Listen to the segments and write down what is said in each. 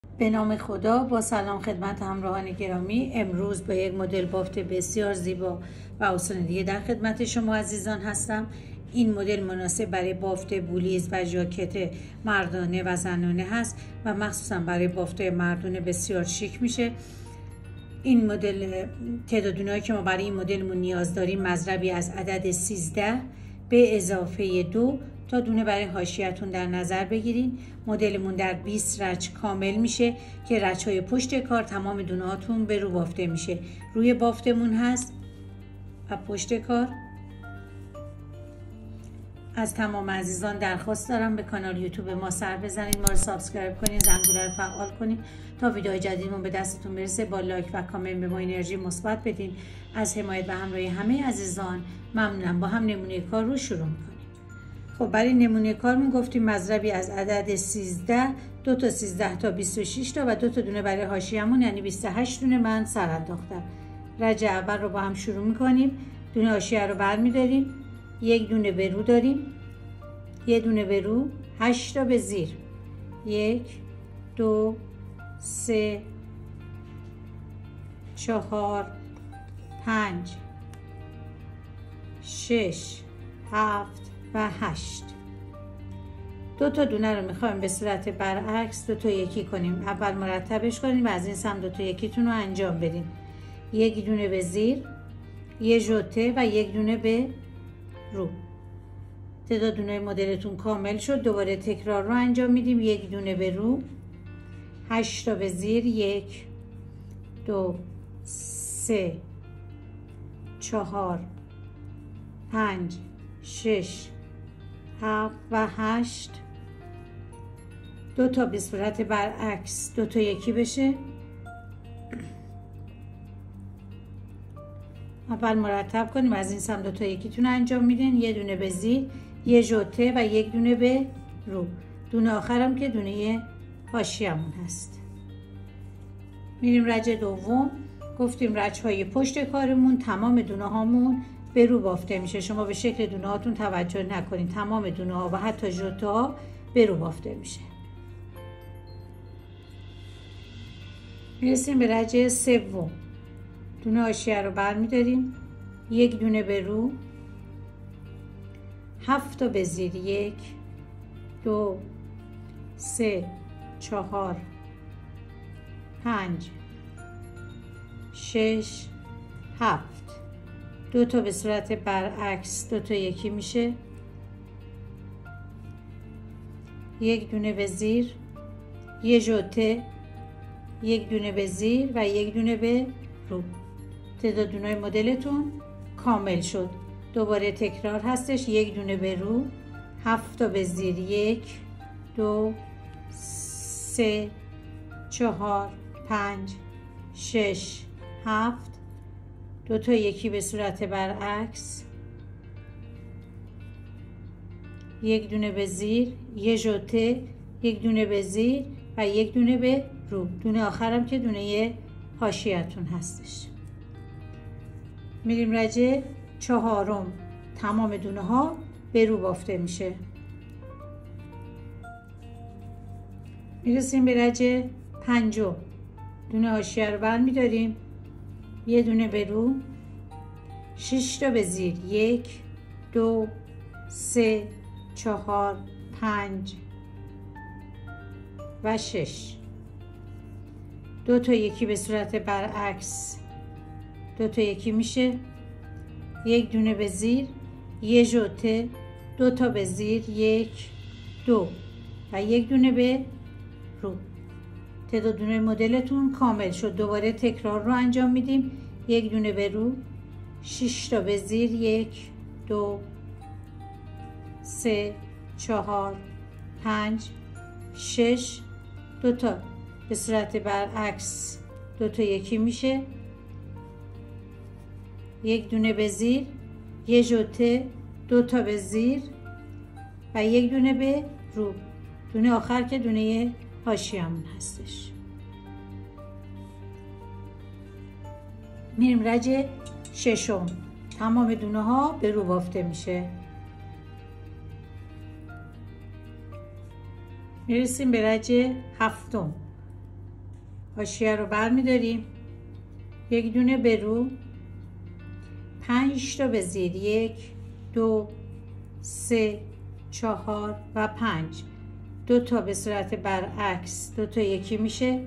به نام خدا. با سلام خدمت همراهان گرامی. امروز با یک مدل بافت بسیار زیبا و آسان دیگه در خدمت شما عزیزان هستم. این مدل مناسب برای بافت بولیز و ژاکت مردانه و زنانه هست و مخصوصا برای بافت مردونه بسیار شیک میشه. این مدل تعدادونایی که ما برای این مدلمون نیاز داریم مضربی از عدد 13 به اضافه 2 تا دونه برای حاشیه‌تون در نظر بگیرین. مدلمون در 20 رچ کامل میشه که رچ‌های پشت کار تمام دونه هاتون به رو بافته میشه. روی بافتمون هست و پشت کار. از تمام عزیزان درخواست دارم به کانال یوتیوب ما سر بزنید، ما رو سابسکرایب کنید، زنگوله رو فعال کنید تا ویدیوهای جدیدمون به دستتون برسه. با لایک و کامنت به ما انرژی مثبت بدین. از حمایت و همراهی همه عزیزان ممنونم. با هم نمونه کار رو شروع میکنیم. خب برای نمونه کارمون گفتیم مضربی از عدد 13 2 تا 13 تا 26 تا و 2 تا دونه برای حاشیه‌مون یعنی 28 دونه من سر انداختم. رج اول رو با هم شروع میکنیم. دونه حاشیه رو برمی‌داریم، یک دونه به رو داریم، یه دونه به رو، 8 تا به زیر، 1 2 3 4 5 6 7 و 8. 2 تا دونه رو میخوایم به صورت برعکس 2 تا یکی کنیم. اول مرتبش کنیم و از این سمت 2 تا یکیتون رو انجام بدیم. یک دونه به زیر، یه ژوته و یک دونه به رو. تعداد دونه مدلتون کامل شد. دوباره تکرار رو انجام میدیم. یک دونه به رو، 8 تا به زیر، 1 2 3 4 5 6 7 و 8. 2 تا به صورت برعکس 2 تا یکی بشه. اول مرتب کنیم، از این سمت 2 تا یکیتون انجام میدین. یه دونه به زیر، یه ژوته و یک دونه به رو. دونه آخرم که دونه حاشیه‌مون هست. میریم رج دوم. گفتیم رج های پشت کارمون تمام دونه هامون به رو بافته میشه. شما به شکل دونه هاتون توجه نکنید، تمام دونه ها و حتی ژوته ها به رو بافته میشه. میرسیم به رج سوم. دونه حاشیه رو برمیداریم، یک دونه به رو، 7 تا به زیر، 1 2 3 4 5 6 7. 2 تا به صورت برعکس 2 تا یکی میشه. یک دونه به زیر، یه ژوته، یک دونه به زیر و یک دونه به رو. تعداد دونه‌های مدلتون کامل شد. دوباره تکرار هستش. یک دونه به رو، 7 تا به زیر، 1 2 3 4 5 6 7. 2 تا یکی به صورت برعکس، یک دونه به زیر، یه ژوته، یک دونه به زیر و یک دونه به رو. دونه آخرم که دونه حاشیه‌تون هستش. میریم رج چهارم. تمام دونه ها به رو بافته میشه. میرسیم به رج پنجم. دونه حاشیه رو برمیداریم، یه دونه به رو، 6 تا به زیر، 1 2 3 4 5 و 6. 2 تا یکی به صورت برعکس 2 تا یکی میشه. یک دونه به زیر، یه ژوته، 2 تا به زیر، 1 2 و یک دونه به رو. تعداد دونه مدلتون کامل شد. دوباره تکرار رو انجام میدیم. یک دونه به رو، 6 تا به زیر، 1 2 3 4 5 6. 2 تا به صورت برعکس 2 تا یکی میشه. یک دونه به زیر، یه ژوته، 2 تا به زیر و یک دونه به رو. دونه آخر که دونه حاشیه‌مون هستش. میریم رج ششم. تمام دونه ها به رو بافته میشه. میرسیم به رج هفتم. حاشیه رو برمیداریم، یک دونه به رو، 5 تا به زیر، 1 2 3 4 و 5، 2 تا به صورت برعکس، 2 تا یکی میشه،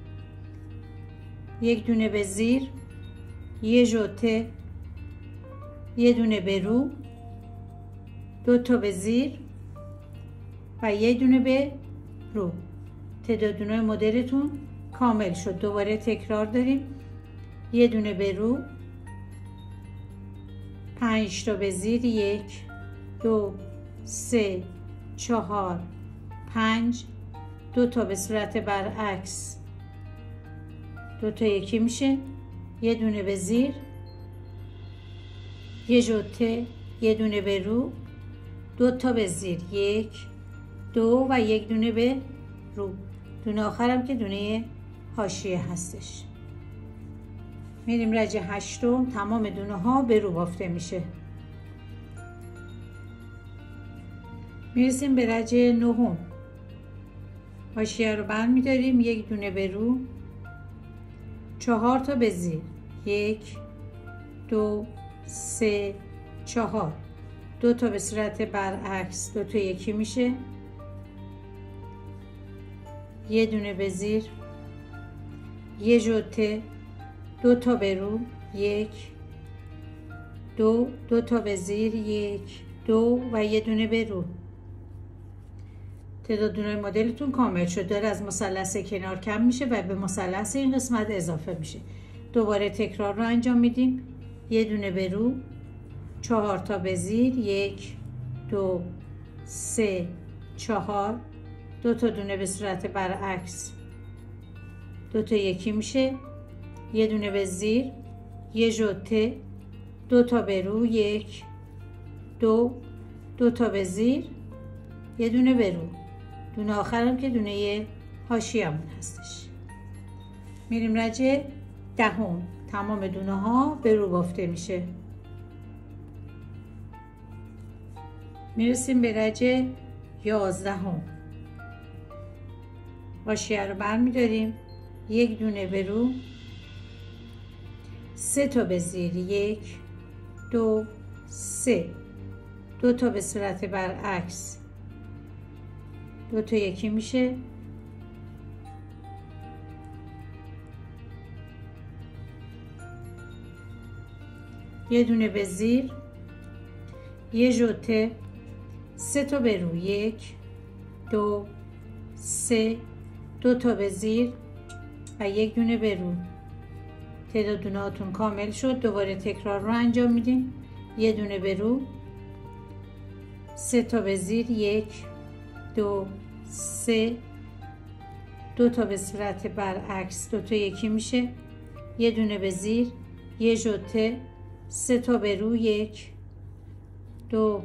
یک دونه به زیر، یه ژوته، یه دونه به رو، 2 تا به زیر و یه دونه به رو. تعداد مدلتون کامل شد. دوباره تکرار داریم، یه دونه به رو، 5 تا به زیر، 1 2 3 4 5، 2 تا به صورت برعکس، 2 تا یکی میشه، یه دونه به زیر، یه ژوته، یه دونه به رو، 2 تا به زیر، 1 2 و یک دونه به رو. دونه آخرم که دونه حاشیه هستش. میریم رج 8. تمام دونه ها به رو بافته میشه. میرسیم به رج 9. حاشیه رو برمیداریم، یک دونه به رو، 4 تا به زیر، 1 2 3 4، 2 تا به صورت برعکس، 2 تا یکی میشه، یه دونه به زیر، یه ژوته، 2 تا به رو، 1 2 2 تا به زیر، 1 2 و یه دونه به رو. تعداد دونه مدلتون کامل شد. داره از مثلث کنار کم میشه و به مثلث این قسمت اضافه میشه. دوباره تکرار رو انجام میدیم، یه دونه به رو، 4 تا به زیر، 1 2 3 4، 2 تا دونه به صورت برعکس، 2 تا یکی میشه، یه دونه به زیر، یه ژوته، 2 تا به رو، 1 2 2 تا به زیر، یه دونه به رو. دونه آخرم که دونه حاشیه‌مون هستش. میریم رج 10. تمام دونه ها به رو بافته میشه. میرسیم به رج 11. حاشیه رو برمیداریم، یک دونه به رو، 3 تا به زیر، 1 2 3، 2 تا به صورت برعکس، 2 تا یکی میشه، یه دونه به زیر، یه ژوته، 3 تا به رو، 1 2 3، 2 تا به زیر و یک دونه به رو. تعداد دونه هاتون کامل شد. دوباره تکرار رو انجام میدیم، یه دونه به رو، 3 تا به زیر، 1 2 3، 2 تا به صورت برعکس، 2 تا یکی میشه، یه دونه به زیر، یه ژوته، 3 تا به رو، 1 2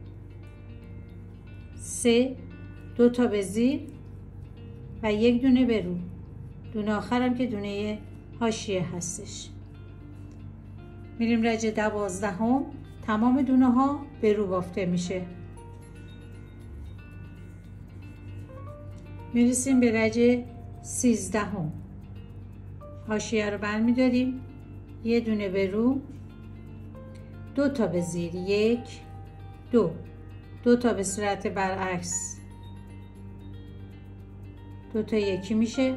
3، 2 تا به زیر و یک دونه به رو. دونه آخرم که دونه حاشیه هستش. میریم رج 12. تمام دونه ها به رو بافته میشه. میرسیم به رج 13. حاشیه رو برمیداریم، یه دونه به رو، 2 تا به زیر، 1 2 2 تا به صورت برعکس، 2 تا یکی میشه،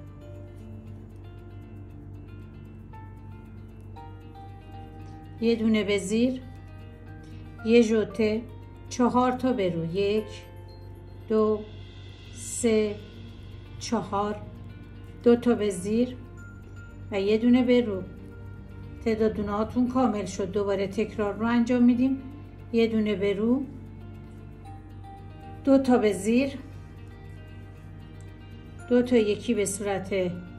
یه دونه به زیر، یه ژوته، 4 تا به رو، 1 2 3 4، 2 تا به زیر و یه دونه به رو. تعداد دونه هاتون کامل شد. دوباره تکرار رو انجام میدیم، یه دونه به رو، 2 تا به زیر، 2 تا یکی به صورت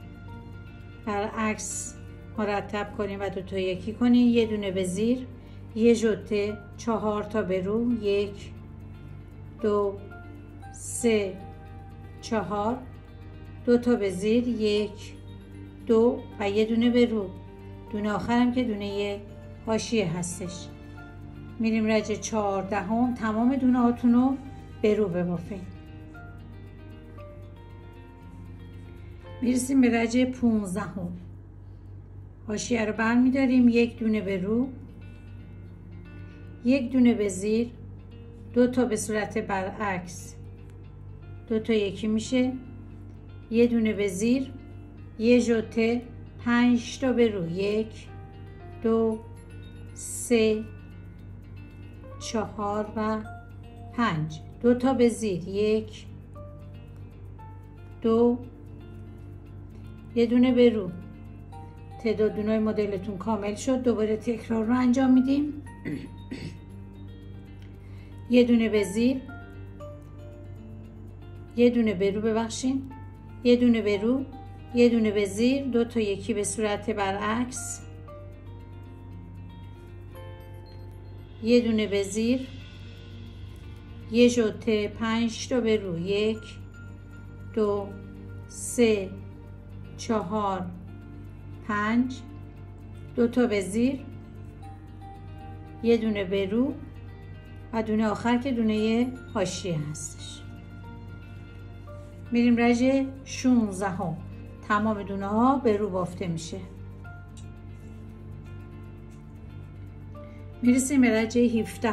برعکس مرتب کنیم و 2 تا یکی کنیم، یه دونه به زیر، یه ژوته، 4 تا به رو، 1 2 3 4، 2 تا به زیر، 1 2 و یه دونه به رو. دونه آخرم که دونه حاشیه هستش. میریم رج 14. تمام دونه هاتون رو به رو ببافیم. میرسیم به رج 15. حاشیه رو برمیداریم، یک دونه به رو، یک دونه به زیر، 2 تا به صورت برعکس، 2 تا یکی میشه، یه دونه به زیر، یه ژوته، 5 تا به رو، 1 2 3 4 و 5، 2 تا به زیر، 1 2، یه دونه به رو. تعداد دونای مدلتون کامل شد. دوباره تکرار رو انجام میدیم. یه دونه به زیر، یه دونه به رو، ببخشید، یه دونه به رو، یه دونه به زیر، 2 تا یکی به صورت برعکس، یه دونه به زیر، یه ژوته، 5 تا به رو، 1 2 3 4 5، 2 تا به زیر، یه دونه به رو و دونه آخر که دونه حاشیه هستش. میریم رژ 16. تمام دونه ها به رو بافته میشه. میرسیم به رژ 17.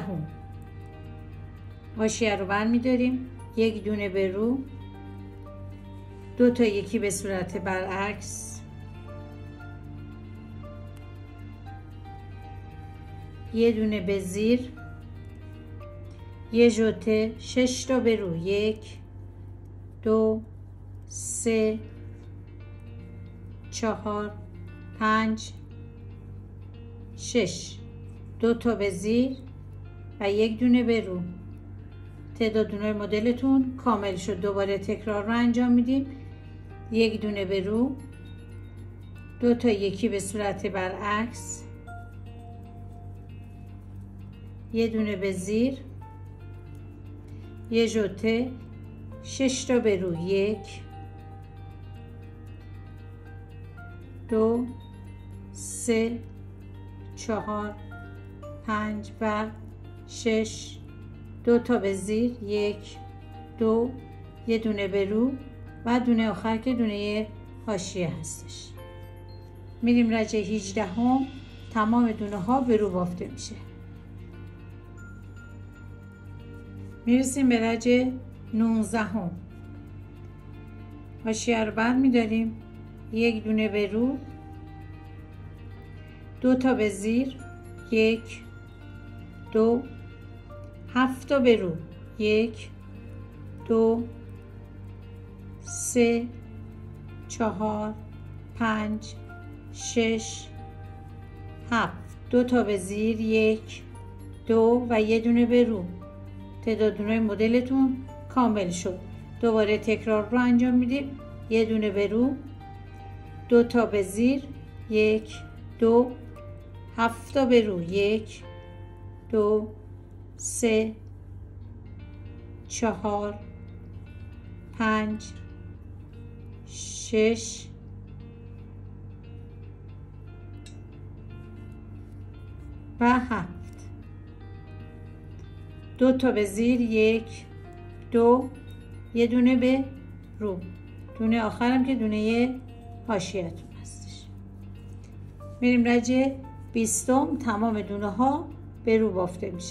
حاشیه رو برمیداریم، یک دونه به رو، 2 تا یکی به صورت برعکس، یه دونه به زیر، یه ژوته، 6 تا به رو، 1 2 3 4 5 6، 2 تا به زیر و یک دونه به رو. تعداد دونای مدلتون کامل شد. دوباره تکرار رو انجام میدیم. یک دونه به رو، 2 تا یکی به صورت برعکس، یه دونه به زیر، یه ژوته، 6 تا به رو، 1 2 3 4 5 و 6، 2 تا به زیر، 1 2، یه دونه به رو و دونه آخر که دونه حاشیه هستش. میریم رژ 18. تمام دونه ها به رو بافته میشه. میرسیم به رژ 19. حاشیه رو برمیداریم، یک دونه به رو، 2 تا به زیر، 1 2 7 تا به رو، 1 2 3 4 5 6 7، 2 تا به زیر، 1 2 و یه دونه به رو. تعداد دونای مدلتون کامل شد. دوباره تکرار رو انجام میدیم. یه دونه به رو، 2 تا به زیر، 1 2 7 تا به رو، 1 2 3 4 5 6 و 7، 2 تا به زیر، 1 2، یه دونه به رو، دونه آخرم که دونه حاشیه‌تون هستش. میریم رژ 20. تمام دونه ها به رو بافته میشه.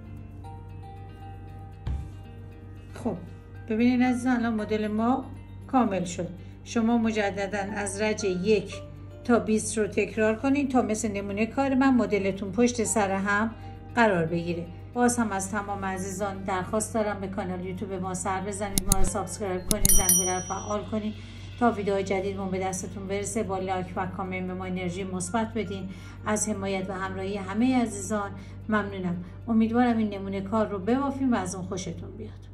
خب ببینید عزیزان، الان مدل ما کامل شد. شما مجددا از رژ 1 تا 20 رو تکرار کنید تا مثل نمونه کار من مدلتون پشت سر هم قرار بگیره. باز هم از تمام عزیزان درخواست دارم به کانال یوتیوب ما سر بزنید، ما رو سابسکرایب کنید، زنگوله رو فعال کنید تا ویدیوهای جدیدمون به دستتون برسه. با لایک و کامنت به ما انرژی مثبت بدین. از حمایت و همراهی همه عزیزان ممنونم. امیدوارم این نمونه کار رو ببافیم و از اون خوشتون بیاد.